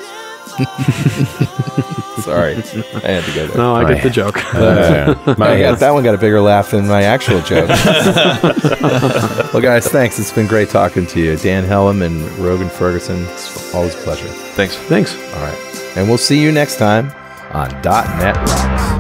Sorry, I had to go there. No, I get the joke. That one got a bigger laugh than my actual joke. Well, guys, thanks. It's been great talking to you. Dan Helm and Rogan Ferguson. It's always a pleasure. Thanks. All right. And we'll see you next time on .NET Rocks.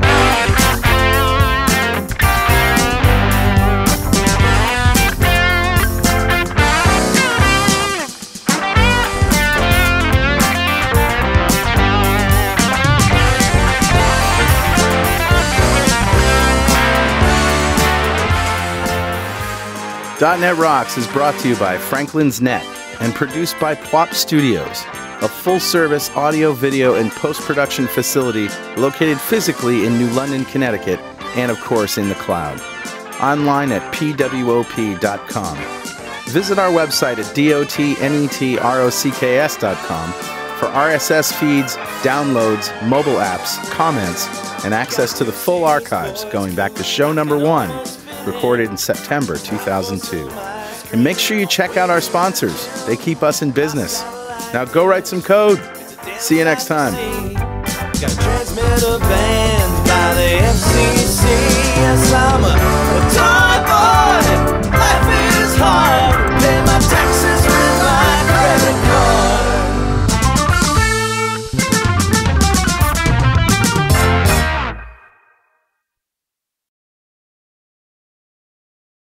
.NET Rocks is brought to you by Franklin's Net and produced by Pwop Studios, a full-service audio, video, and post-production facility located physically in New London, Connecticut, and of course in the cloud. Online at pwop.com. Visit our website at dotnetrocks.com for RSS feeds, downloads, mobile apps, comments, and access to the full archives going back to show number 1. Recorded in September 2002. And make sure you check out our sponsors. They keep us in business. Now go write some code. See you next time.